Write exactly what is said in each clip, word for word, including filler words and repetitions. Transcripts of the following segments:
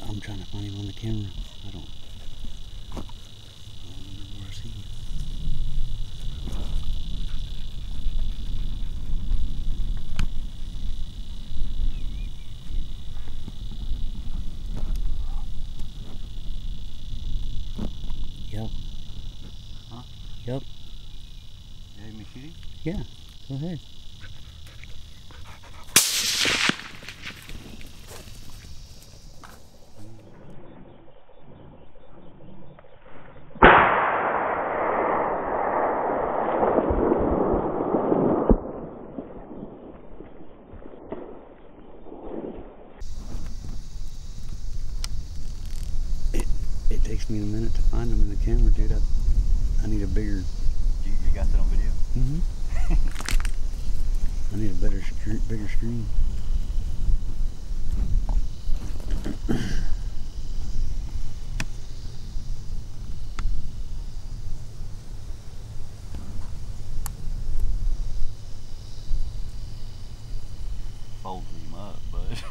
I'm trying to find him on the camera. I don't, I don't remember where I see him. Yep. Huh? Yep. You had me shooting? Yeah, go ahead. It, it takes me a minute to find them in the camera, dude. I, I need a bigger... You, you got that on video? Mm-hmm. I need a better, screen, bigger screen. Fold him up, bud.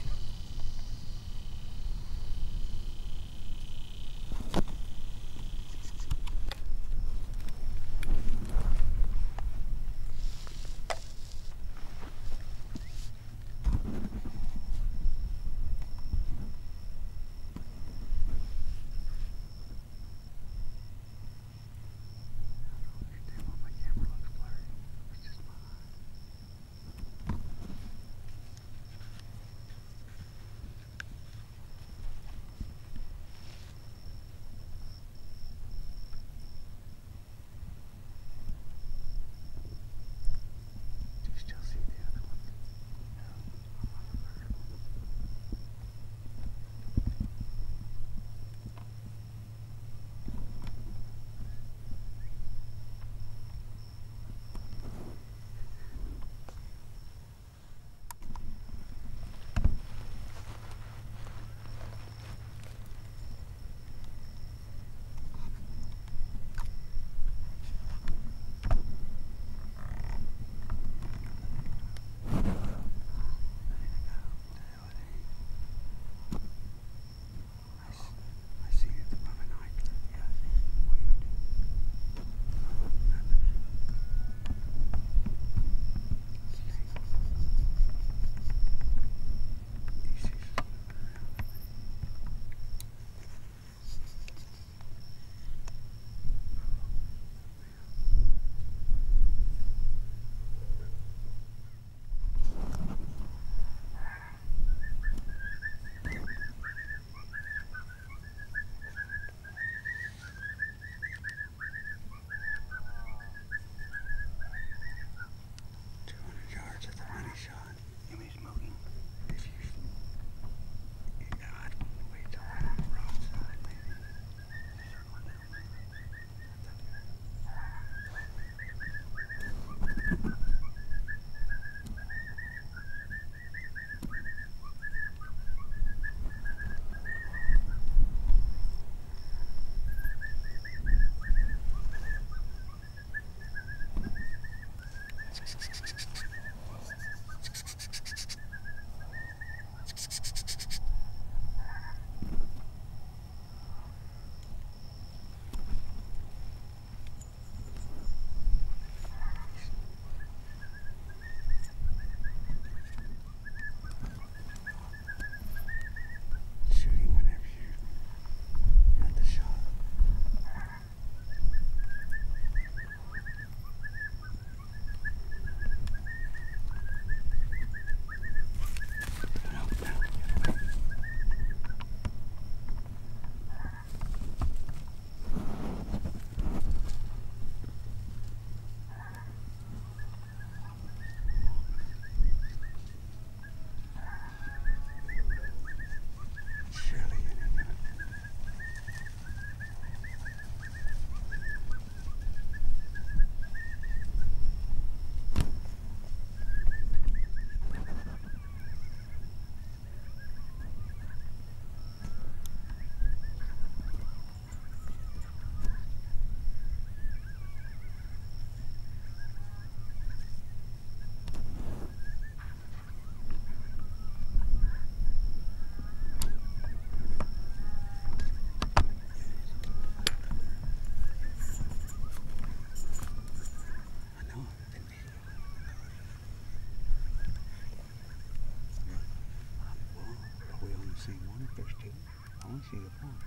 don't see one if there's two. I only see a one.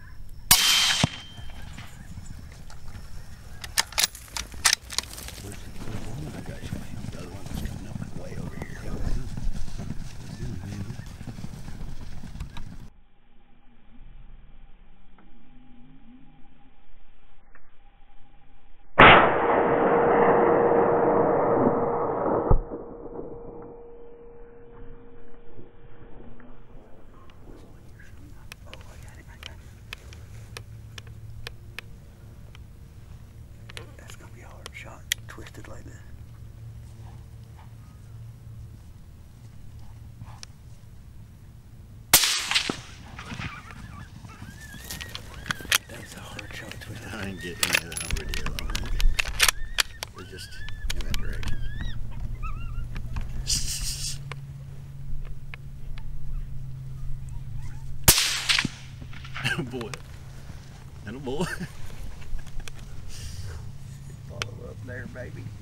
Where's the third one? I got you, man. The other one was coming up way over here. Yeah, that is. That's him, man. Shot twisted like this. That's a hard shot twisted. I didn't get any of that on video though. It was just in that direction. Boy. And a boy. Follow up there, baby.